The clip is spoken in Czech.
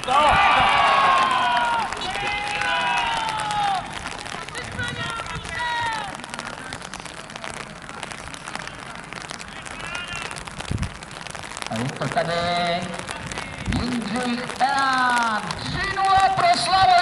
A je to tady Jindřich Pelán. 3-0 pro Slavu.